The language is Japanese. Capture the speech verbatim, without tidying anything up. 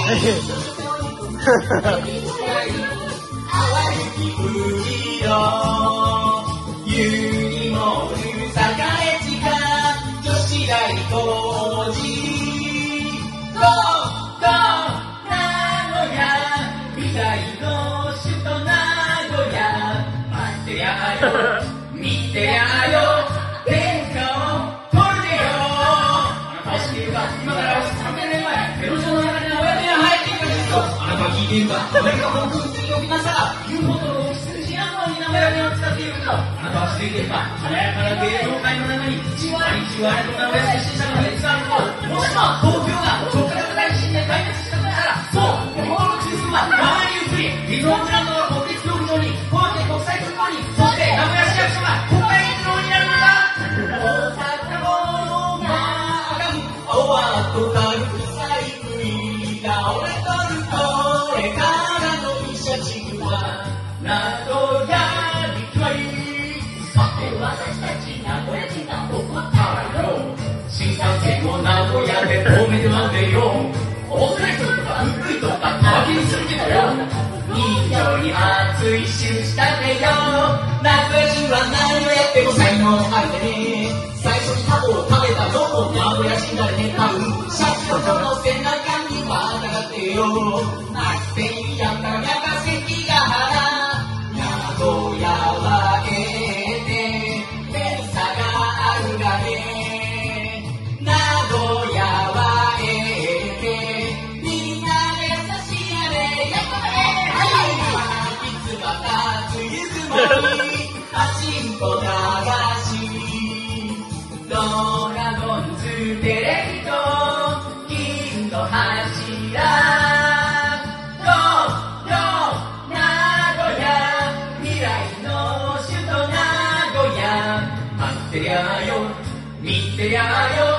見てやよ天下を取るでよ。あなたは知っているか、今からさんびゃくねんまえ江戸城の中に名古屋に入っていたんですよ。あなたは聞いているか、アメリカ航空におきましたが ユーフォー との羊治安網に名古屋弁を使っているか。あなたは知っているか、華やかな芸能界の中に一割一割と名古屋出身者のフェイスがあると、もしも東京が直下型大地震で壊滅したとしたら、そう日本の中枢は名前に移り、リゾートランドが国立競技場に、高知国際空港に、そして名古屋市役所が国会議事堂になるのだ。大阪もまあが終わっとかるさいくいが俺とるこれからの医者地区は名古屋に決まり。さて私たち名古屋人が怒ったよ。新幹線を名古屋で止めてまうでよ。大阪人とか福井とか乾きにするけどよ。人情に熱い印だねよ。名古屋人は何をやっても才能あるね。最初にタコを食べたのも名古屋人だね。買うシャチの子の背中にまたがってよ。秋田やったらやか関ヶ原。名古屋はええね。偏差があるがね。名古屋はええね。みんなで差し上げやったね。いつまたつゆずもりパチンコ流しドラゴンズテレビと金の柱よよ名古屋未来の首都名古屋待ってりゃよ見てりゃよ